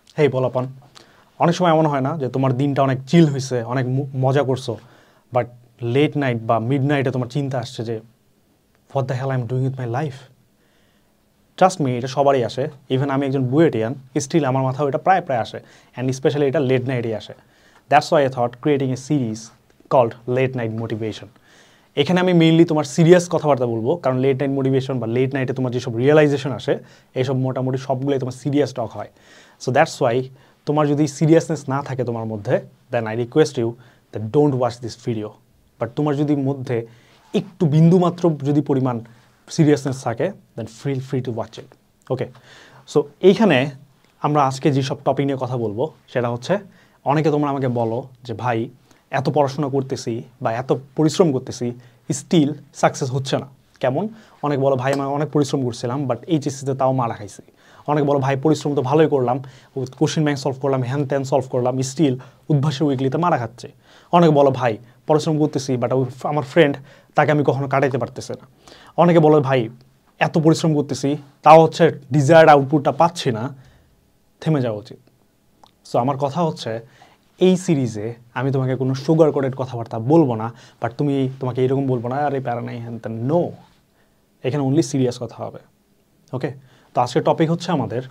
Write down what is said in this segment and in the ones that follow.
হেই বলাপন, অনেক সময় এমন হয় না যে তোমার দিনটা অনেক চিল হয়েছে, অনেক মজা করছো, বাট লেট নাইট বা মিড নাইটে তোমার চিন্তা আসছে যে what the hell I am doing with my life. Trust me, এটা সবারই আসে। ইভেন আমি একজন বুয়েটিয়ান, স্টিল আমার মাথাও এটা প্রায় প্রায় আসে, অ্যান্ড স্পেশালি এটা লেট নাইটেই আসে। That's why I thought creating a series called late night motivation. এখানে আমি মেইনলি তোমার সিরিয়াস কথাবার্তা বলবো, কারণ লেট নাইট মোটিভেশন বা লেট নাইটে তোমার যেসব রিয়েলাইজেশন আসে এইসব মোটামুটি সবগুলোই তোমার সিরিয়াস টক হয়। সো দ্যাটস ওয়াই তোমার যদি সিরিয়াসনেস না থাকে তোমার মধ্যে, then I request you that don't watch this video. But তোমার যদি মধ্যে একটু বিন্দুমাত্র যদি পরিমাণ সিরিয়াসনেস থাকে, then feel free to watch it. Okay, so এইখানে আমরা আজকে যেসব টপিক নিয়ে কথা বলবো সেটা হচ্ছে, অনেকে তোমরা আমাকে বলো যে ভাই এত পড়াশোনা করতেছি বা এত পরিশ্রম করতেছি, স্টিল সাকসেস হচ্ছে না কেমন। অনেক বলো ভাই আমি অনেক পরিশ্রম করছিলাম বাট এইচএসসিতে তাও মারা খাইছি। অনেক বলো ভাই পরিশ্রম তো ভালোই করলাম, কোশ্চেন ব্যাংক সলভ করলাম, হ্যান ত্যান সলভ করলাম, স্টিল উদ্ভাসী উইকলিতে মারা খাচ্ছে। অনেকে বলো ভাই পরিশ্রম করতেছি বাট আমার ফ্রেন্ড তাকে আমি কখনো কাটাইতে পারতেছি না। অনেকে বলো ভাই এত পরিশ্রম করতেছি তাও হচ্ছে ডিজায়ার্ড আউটপুটটা পাচ্ছি না, থেমে যাওয়া উচিত। সো আমার কথা হচ্ছে, এই সিরিজে আমি তোমাকে কোনো সুগার কোটেড কথাবার্তা বলবো না, বাট তোমাকে এরকম বলবো না আরে প্যারা নাই হ্যান ত্যান, নো, এখানে অনলি সিরিয়াস কথা হবে। ওকে, তো আজকের টপিক হচ্ছে আমাদের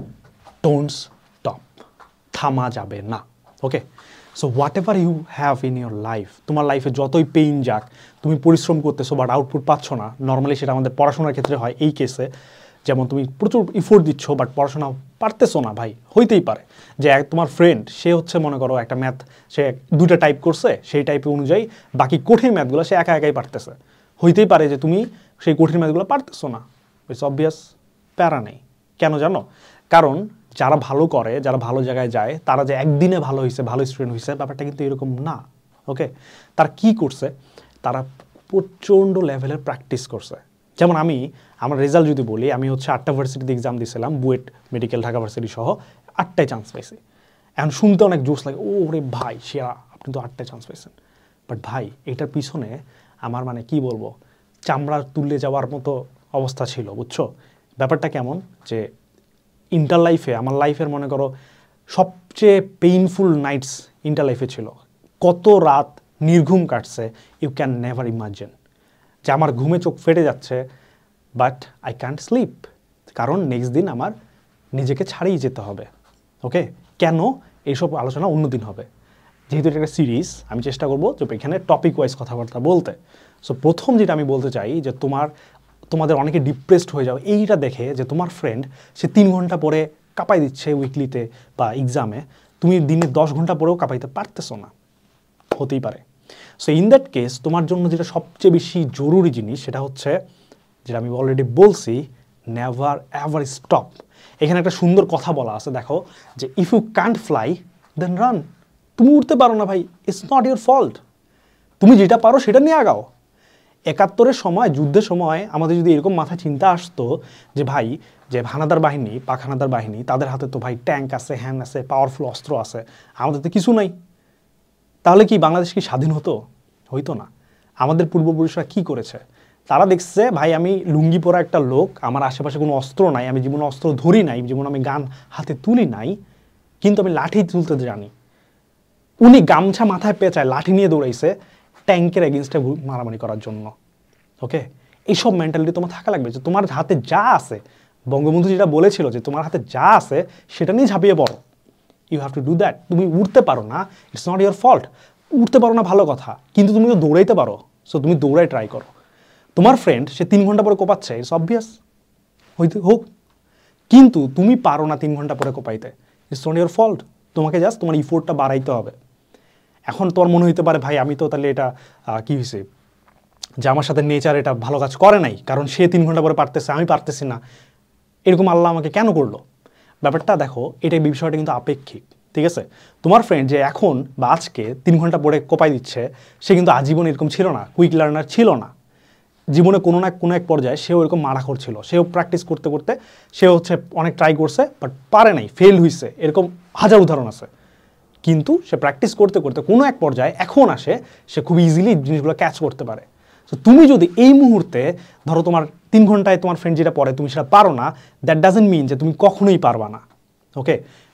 ডোন্ট স্টপ, থামা যাবে না। Okay, so whatever you have in your life, তোমার লাইফে যতই পেইন যাক, তুমি পরিশ্রম করতেছো বাট আউটপুট পাচ্ছ না। নর্মালি সেটা আমাদের পড়াশোনার ক্ষেত্রে হয়। এই কেসে যেমন তুমি প্রচুর ইফোর্ট দিচ্ছ বাট পড়াশোনা পারতেছো না, ভাই হইতেই পারে যে তোমার ফ্রেন্ড সে হচ্ছে মনে করো একটা ম্যাথ সে দুইটা টাইপ করছে, সেই টাইপের অনুযায়ী বাকি কঠিন ম্যাথগুলো সে একা একাই পারতেছে। হইতেই পারে যে তুমি সেই কঠিন ম্যাথগুলো পারতেছো না, ইটস অবভিয়াস, প্যারা নেই। কেন জানো? কারণ যারা ভালো করে, যারা ভালো জায়গায় যায়, তারা যে একদিনে ভালো হয়েছে, ভালো স্টুডেন্ট হয়েছে, ব্যাপারটা কিন্তু এরকম না। ওকে, তারা কি করছে? তারা প্রচণ্ড লেভেলের প্র্যাকটিস করছে। যেমন আমার রেজাল্ট যদি বলি, আমি হচ্ছে 8টা ভার্সিটিতে এক্সাম দিয়েছিলাম, বুয়েট, মেডিকেল, ঢাকা ভার্সিটি সহ 8টায় চান্স পাইছি। এখন শুনতে অনেক জোশ লাগে, ও রে ভাই সেরা, আপনি তো 8টায় চান্স পাইছেন। বাট ভাই এটার পিছনে আমার মানে কি বলবো, চামড়া তুলে যাওয়ার মতো অবস্থা ছিল, বুঝছো? ব্যাপারটা কেমন যে ইন্টার লাইফে, আমার লাইফের মনে করো সবচেয়ে পেইনফুল নাইটস ইন্টার লাইফে ছিল। কত রাত নির্ঘুম কাটছে, ইউ ক্যান নেভার ইমাজিন। যে আমার ঘুমে চোখ ফেটে যাচ্ছে বাট আই ক্যান্ট স্লিপ, কারণ নেক্সট দিন আমার নিজেকে ছাড়িয়ে যেতে হবে। ওকে, কেন? এইসব আলোচনা অন্যদিন হবে। যেহেতু এটা একটা সিরিজ, আমি চেষ্টা করবো যে এখানে টপিক ওয়াইজ কথাবার্তা বলতে। সো প্রথম যেটা আমি বলতে চাই যে তোমাদের অনেকে ডিপ্রেসড হয়ে যাও এইটা দেখে যে তোমার ফ্রেন্ড সে 3 ঘন্টা পরে কাঁপাই দিচ্ছে উইকলিতে বা এক্সামে, তুমি দিনে 10 ঘন্টা পরেও কাঁপাইতে পারতেছো না, হতেই পারে। সো ইন দ্যাট কেস তোমার জন্য যেটা সবচেয়ে বেশি জরুরি জিনিস সেটা হচ্ছে, যেটা আমি অলরেডি বলছি, নেভার এভার স্টপ। এখানে একটা সুন্দর কথা বলা আছে, দেখো যে if you can't fly then run. তুমি উঠতে পারো না ভাই, ইটস নট ইউর ফল্ট, তুমি যেটা পারো সেটা নিয়ে আগাও। 71-এর সময়, যুদ্ধের সময় আমাদের যদি এরকম মাথায় চিন্তা আসতো যে ভাই যে হানাদার বাহিনী, পাক হানাদার বাহিনী, তাদের হাতে তো ভাই ট্যাঙ্ক আছে, হ্যান আছে, পাওয়ারফুল অস্ত্র আছে, আমাদের তো কিছু নাই, তাহলে কি বাংলাদেশ কি স্বাধীন হতো? হইতো না। আমাদের পূর্বপুরুষরা কি করেছে? তারা দেখছে ভাই আমি লুঙ্গি পরা একটা লোক, আমার আশেপাশে কোনো অস্ত্র নাই, আমি জীবনে অস্ত্র ধরি নাই, জীবনে আমি গান হাতে তুলি নাই, কিন্তু আমি লাঠি তুলতে জানি। উনি গামছা মাথায় পেঁচায় লাঠি নিয়ে দৌড়াইছে ট্যাঙ্কের এগেনস্টে মারামারি করার জন্য। ওকে, এইসব মেন্টালিটি তোমার থাকা লাগবে যে তোমার হাতে যা আছে, বঙ্গবন্ধু যেটা বলেছিল যে তোমার হাতে যা আছে সেটা নিয়ে ঝাঁপিয়ে পড়ো। You have to do that. তুমি উঠতে পারো না, ইটস নট ইউর ফল্ট। উঠতে পারো না ভালো কথা, কিন্তু তুমি তো দৌড়াইতে পারো, সো তুমি দৌড়াই ট্রাই করো। তোমার ফ্রেন্ড সে 3 ঘন্টা পরে কোপাচ্ছে, ইটস অবভিয়াস, হইতে হোক, কিন্তু তুমি পারো না 3 ঘন্টা পরে কোপাইতে, ইটস নট ইউর ফল্ট। তোমাকে জাস্ট তোমার ইফোর্টটা বাড়াইতে হবে। এখন তোমার মনে হইতে পারে ভাই আমি তো তাহলে এটা কী হয়েছে যে আমার সাথে নেচার এটা ভালো কাজ করে নাই, কারণ সে 3 ঘন্টা পরে পারতেছে আমি পারতেছি না, এরকম আল্লাহ আমাকে কেন করলো? ব্যাপারটা দেখো, এটাই বিষয়টা কিন্তু আপেক্ষিক, ঠিক আছে? তোমার ফ্রেন্ড যে এখন বা আজকে 3 ঘন্টা পরে কোপাই দিচ্ছে, সে কিন্তু আজীবন এরকম ছিল না, কুইক লার্নার ছিল না। জীবনে কোনো না কোনো এক পর্যায়ে সেও এরকম মারাখোর ছিল, সেও প্র্যাকটিস করতে করতে সে হচ্ছে অনেক ট্রাই করছে বাট পারে নাই, ফেল হয়েছে, এরকম হাজার উদাহরণ আছে। কিন্তু সে প্র্যাকটিস করতে করতে কোনো এক পর্যায়ে এখন আসে সে খুব ইজিলি জিনিসগুলো ক্যাচ করতে পারে। তো তুমি যদি এই মুহূর্তে ধরো তোমার 3 ঘন্টায় তোমার ফ্রেন্ড যেটা পড়ে তুমি সেটা পারো না, দ্যাট ডাজেন্ট মিন যে তুমি কখনোই পারবা না। ওকে,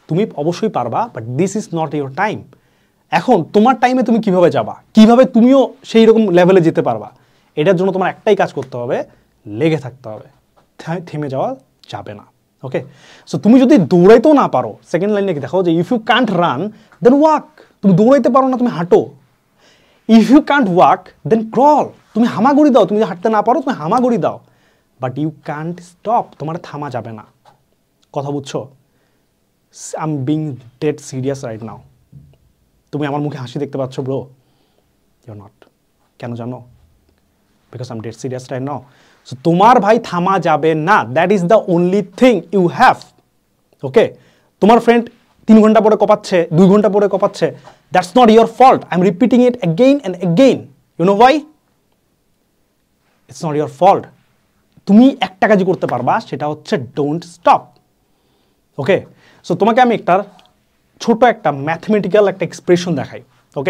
তুমি অবশ্যই পারবা, but this is not your time. এখন তোমার টাইমে তুমি কিভাবে যাবা, কিভাবে তুমিও সেই রকম লেভেলে যেতে পারবা, এটার জন্য তোমার একটাই কাজ করতে হবে, লেগে থাকতে হবে, থেমে যাওয়া যাবে না। ওকে, সো তুমি যদি দৌড়াইতেও না পারো, সেকেন্ড লাইনে দেখো যে if you can't run then walk, তুমি দৌড়াইতে পারো না তুমি হাঁটো। If you can't walk then crawl, তুমি হামাগুড়ি দাও, তুমি যদি হাঁটতে না পারো তুমি হামাগুড়ি দাও, বাট ইউ কান্ট স্টপ, তোমার থামা যাবে না। কথা বুঝছো? I am being dead serious right now. তুমি আমার মুখে হাসি দেখতে পাচ্ছ ব্রো? Your not. কেন জানো? Because I am dead serious right now. So তোমার ভাই থামা যাবে না, that is the only thing you have. Okay, তোমার ফ্রেন্ড 3 ঘন্টা পরে কপাচ্ছে, 2 ঘন্টা পরে কপাচ্ছে, that's not your fault. I am repeating it again and again. You know why? It's not your fault. তুমি একটা কাজই করতে পারবা, সেটা হচ্ছে ডোন্ট স্টপ। ওকে, সো তোমাকে আমি ছোট একটা ম্যাথমেটিক্যাল একটা এক্সপ্রেশন দেখাই। ওকে,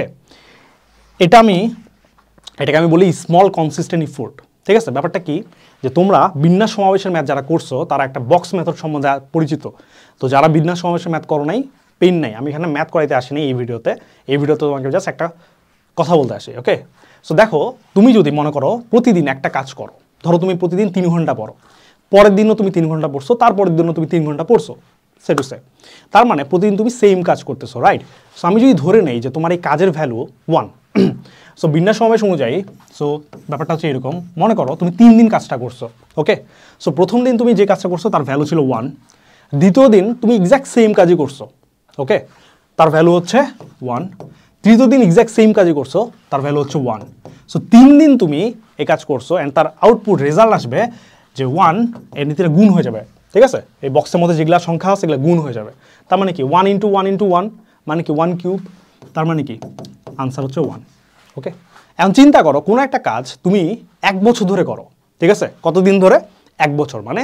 এটাকে আমি বলি স্মল কনসিস্টেন্ট ইফোর্ট। ঠিক আছে, ব্যাপারটা কি যে তোমরা বিন্যাস সমাবেশের ম্যাথ যারা করছো তারা একটা বক্স মেথড সম্বন্ধে পরিচিত। তো যারা বিন্যাস সমাবেশের ম্যাথ করো নাই, পেন নাই, আমি এখানে ম্যাথ করাইতে আসিনি এই ভিডিওতে তোমাকে জাস্ট একটা কথা বলতে আসি। ওকে, সো দেখো, তুমি যদি মনে করো প্রতিদিন একটা কাজ করো, ধরো তুমি প্রতিদিন 3 ঘন্টা পড়ো, পরের দিনও তুমি 3 ঘন্টা পড়ছো, তারপরের দিনও তুমি 3 ঘন্টা পড়ছো, সে টু সে, তার মানে প্রতিদিন তুমি সেম কাজ করতেছো, রাইট? সো আমি যদি ধরে নেই যে তোমার এই কাজের ভ্যালু 1, সো বিন্যাস সমাবেশ অনুযায়ী, সো ব্যাপারটা হচ্ছে এরকম, মনে করো তুমি 3 দিন কাজটা করছো। ওকে, সো প্রথম দিন তুমি যে কাজটা করছো তার ভ্যালু ছিল 1, দ্বিতীয় দিন তুমি এক্স্যাক্ট সেম কাজই করছো, ওকে, তার ভ্যালু হচ্ছে 1, তৃতীয় দিন এক্স্যাক্ট সেম কাজই করছো, তার ভ্যালু হচ্ছে 1। সো 3 দিন তুমি এই কাজ করছো অ্যান্ড তার আউটপুট রেজাল্ট আসবে যে 1 এর নিচে গুণ হয়ে যাবে। ঠিক আছে, এই বক্সের মধ্যে যেগুলো সংখ্যা আছে সেগুলো গুণ হয়ে যাবে। তার মানে কি 1 × 1 × 1 মানে কি 1 কিউব, তার মানে কি আনসার হচ্ছে 1। ওকে, এখন চিন্তা করো কোনো একটা কাজ তুমি 1 বছর ধরে করো। ঠিক আছে, কতদিন ধরে? 1 বছর, মানে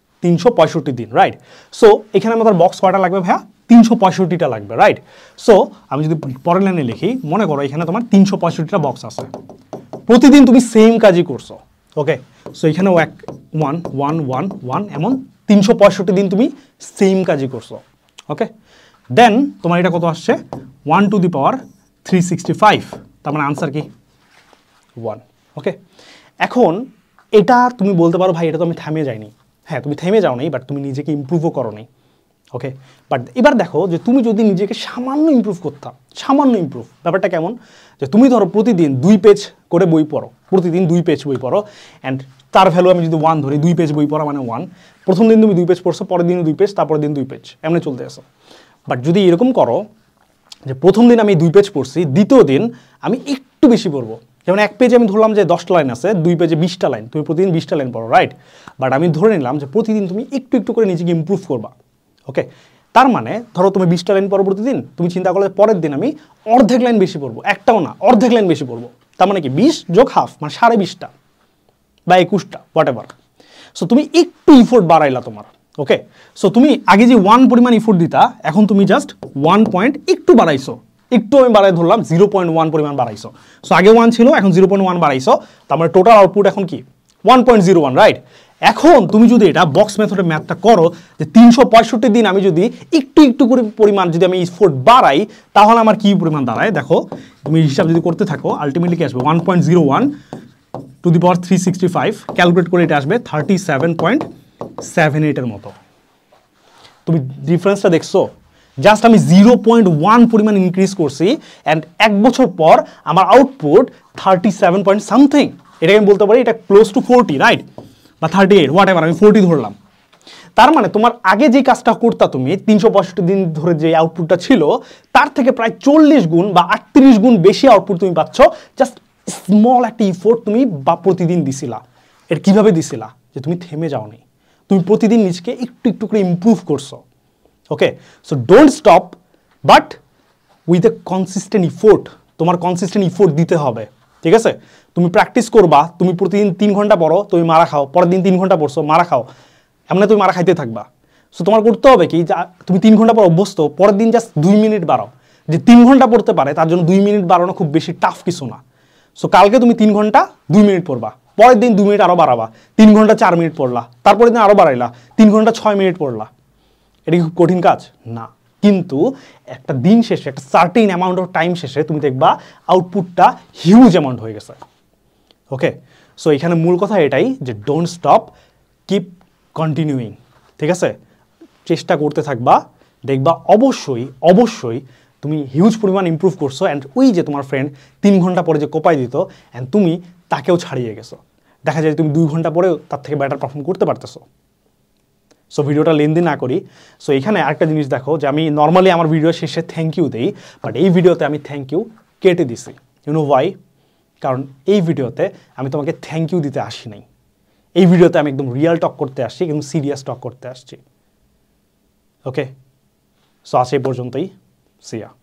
365 দিন, রাইট? সো এখানে আমাদের বক্স কয়টা লাগবে ভাইয়া? 365টা লাগবে, রাইট? সো আমি যদি পরের লাইনে লিখি, মনে করো এখানে তোমার 365টা বক্স আছে, প্রতিদিন তুমি সেম কাজই করছো। ওকে, সো এখানেও 1 1 1 1 1 এমন 365 দিন তুমি সেম কাজই করছো। ওকে, দেন তোমার এটা কত আসছে? 1 টু দি পাওয়ার 365, তার মানে আনসার কি 1। ওকে, এখন এটা তুমি বলতে পারো ভাই এটা তো আমি থেমে যাইনি। হ্যাঁ, তুমি থেমে যাও নাই, বাট তুমি নিজেকে ইমপ্রুভও করো নাই। ওকে, বাট এবার দেখো যে তুমি যদি নিজেকে সামান্য ইমপ্রুভ করতাম, সামান্য ইমপ্রুভ, ব্যাপারটা কেমন? যে তুমি ধরো প্রতিদিন 2 পেজ করে বই পড়ো, প্রতিদিন 2 পেজ বই পড়ো, অ্যান্ড তার ভ্যালু আমি যদি 1 ধরি, 2 পেজ বই পড়া মানে 1, প্রথম দিন তুমি 2 পেজ পড়ছো, পরের দিন 2 পেজ, তারপরের দিন 2 পেজ, এমনি চলতে আসো। বাট যদি এরকম করো যে প্রথম দিন আমি 2 পেজ পড়ছি, দ্বিতীয় দিন আমি একটু বেশি পড়বো, যেমন 1 পেজে আমি ধরলাম যে 10টা লাইন আছে, 2 পেজে 20টা লাইন, তুমি প্রতিদিন 20টা লাইন পড়ো, রাইট? বাট আমি ধরে নিলাম যে প্রতিদিন তুমি একটু একটু করে নিজেকে ইমপ্রুভ করবা। ওকে, তার মানে ধরো তুমি 20টা লাইন পড়ো প্রতিদিন, তুমি চিন্তা করলে পরের দিন আমি অর্ধেক লাইন বেশি পড়বো, একটাও না, অর্ধেক লাইন বেশি পড়বো, তার মানে কি 20 যোগ হাফ মানে 20.5টা বা 21টা, হোয়াট এভার। সো তুমি একটু ইফোর্ট বাড়াইলা তোমার। ওকে, সো তুমি আগে যে 1 পরিমাণ ইফোর্ট দিতা, এখন তুমি জাস্ট 1 পয়েন্ট একটু বাড়াইছো, একটু আমি বাড়াই ধরলাম 0.1 পরিমাণ বাড়াইছো। সো আগে 1 ছিল, এখন 0.1 বাড়াইছো, তার মানে টোটাল আউটপুট এখন কি 1.01, রাইট? এখন তুমি যদি এটা বক্স মেথডে ম্যাথটা করো যে 365 দিন আমি যদি একটু একটু করে পরিমাণ যদি আমি ইফোর্ট বাড়াই, তাহলে আমার কি পরিমাণ দাঁড়ায় দেখো, তুমি হিসাব যদি করতে থাকো, আলটিমেটলি কি আসবে 1.01 টু দি পাওয়ার 365, ক্যালকুলেট করে এটা আসবে 37.78 এর মতো। তুমি ডিফারেন্সটা দেখছো? জাস্ট আমি 0.1 পরিমাণ ইনক্রিজ করছি, অ্যান্ড 1 বছর পর আমার আউটপুট 37 পয়েন্ট সামথিং। এটাকে আমি বলতে পারি এটা ক্লোজ টু 40, রাইট? বা 38, হোয়াট এভার, আমি 40 ধরলাম। তার মানে তোমার আগে যে কাজটা করতা তুমি 365 দিন ধরে যে আউটপুটটা ছিল, তার থেকে প্রায় 40 গুণ বা 38 গুণ বেশি আউটপুট তুমি পাচ্ছ, জাস্ট স্মল একটা ইফোর্ট তুমি বা প্রতিদিন দিছিলা। এটা কিভাবে দিছিলা? যে তুমি থেমে যাওনি, তুমি প্রতিদিন নিজকে একটু একটু করে ইমপ্রুভ করছো। Okay, so don't stop, but with a consistent effort. তোমার কনসিস্টেন্ট ইফোর্ট দিতে হবে, ঠিক আছে? তুমি প্র্যাকটিস করবা, তুমি প্রতিদিন 3 ঘন্টা পড়ো, তুমি মারা খাও, পরের দিন 3 ঘন্টা পড়ছো, মারা খাও, এমনি তুমি মারা খাইতে থাকবা। সো তোমার করতে হবে কি, তুমি 3 ঘন্টা পর অভ্যস্ত, পরের দিন জাস্ট 2 মিনিট বাড়াও। যে 3 ঘন্টা পড়তে পারে তার জন্য 2 মিনিট বাড়ানো খুব বেশি টাফ কিছু না। সো কালকে তুমি 3 ঘন্টা 2 মিনিট পড়বা, পরের দিন 2 মিনিট আরও বাড়াবা, 3 ঘন্টা 4 মিনিট পড়লা, তারপরের দিন আরও বাড়াইলা, 3 ঘন্টা 6 মিনিট পড়লা। এটা কি খুব কঠিন কাজ? না। কিন্তু একটা দিন শেষে একটা সার্টেন অ্যামাউন্ট অফ টাইম শেষে তুমি দেখবা আউটপুটটা হিউজ অ্যামাউন্ট হয়ে গেছে। ওকে, সো এখানে মূল কথা এটাই যে ডোন্ট স্টপ, কিপ কন্টিনিউইং, ঠিক আছে? চেষ্টা করতে থাকবা, দেখবা অবশ্যই অবশ্যই তুমি হিউজ পরিমাণ ইমপ্রুভ করছো। অ্যান্ড ওই যে তোমার ফ্রেন্ড 3 ঘন্টা পরে যে কোপাই দিত অ্যান্ড তুমি তাকেও ছাড়িয়ে গেছো, দেখা যায় তুমি 2 ঘন্টা পরেও তার থেকে বেটার পারফর্ম করতে পারতেছো। সো ভিডিওটা লেন্দি না করি। সো এখানে আরেকটা জিনিস দেখো যে আমি নর্মালি আমার ভিডিও শেষে থ্যাংক ইউ দিই, বাট এই ভিডিওতে আমি থ্যাংক ইউ কেটে দিছি। You know why? কারণ এই ভিডিওতে আমি তোমাকে থ্যাংক ইউ দিতে আসি নাই। এই ভিডিওতে আমি একদম রিয়েল টক করতে আসছি, একদম সিরিয়াস টক করতে আসছি। ওকে, সো আজ এই পর্যন্তই। সি ইয়া।